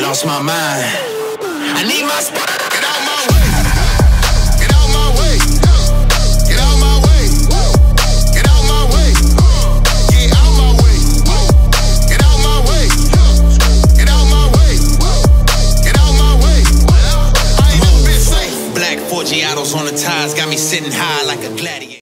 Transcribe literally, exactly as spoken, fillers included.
lost my mind. I need my spot. Get out my way. Get out my way. Get out my way. Get out my way. Get out my way. Get out my way. Get out my way. Get out my way. I ain't never been safe. Black Forgiatos on the ties got me sitting high like a gladiator.